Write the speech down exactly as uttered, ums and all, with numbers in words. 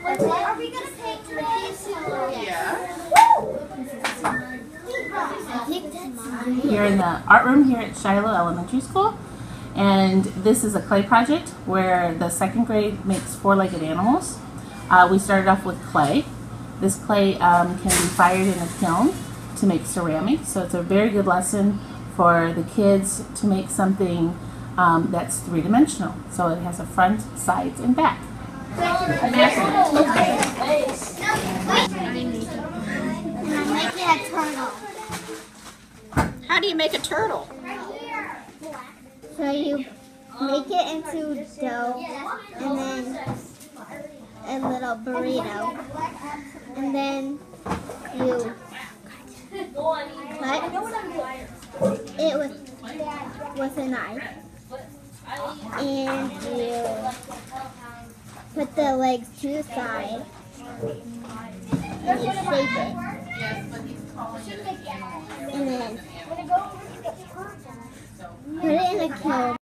Are we going to paint today? Yeah. Here in the art room here at Shiloh Elementary School, and this is a clay project where the second grade makes four-legged animals. Uh, we started off with clay. This clay um, can be fired in a kiln to make ceramic, so it's a very good lesson for the kids to make something um, that's three-dimensional. So it has a front, sides, and back. And I'm making a turtle. How do you make a turtle? So you make it into dough and then a little burrito. And then you cut it with, with a knife. And you put the legs to the side. And you shape it. And then put it in a kiln.